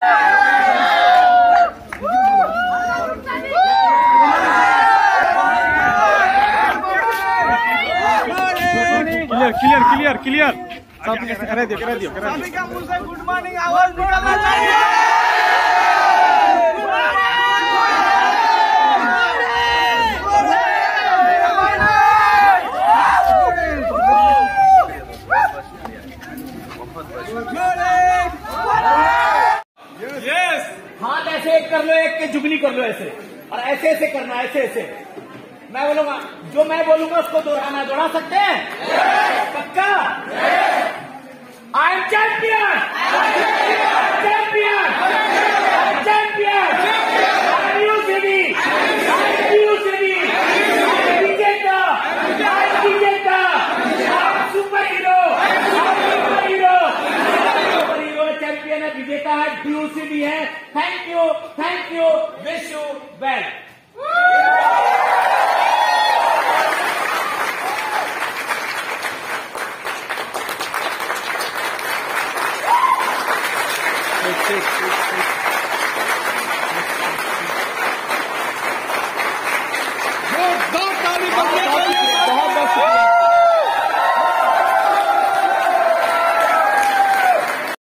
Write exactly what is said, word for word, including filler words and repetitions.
Clear clear clear clear करा दियो करा दियो करा दियो। का मुंह से गुड मॉर्निंग आवाज निकलना चाहिए। यस, हाथ ऐसे एक कर लो, एक के जुगनी कर लो ऐसे, और ऐसे ऐसे करना, ऐसे ऐसे। मैं बोलूंगा, जो मैं बोलूंगा उसको दोहराना। दोहरा सकते हैं? पक्का? I am champion, champion, champion, विजेता, विजेता, super hero, super hero, super hero, champion है, विजेता है, ड्यूसीडी है। Thank you, thank you, wish you well. जोरदार ताली बजाइए।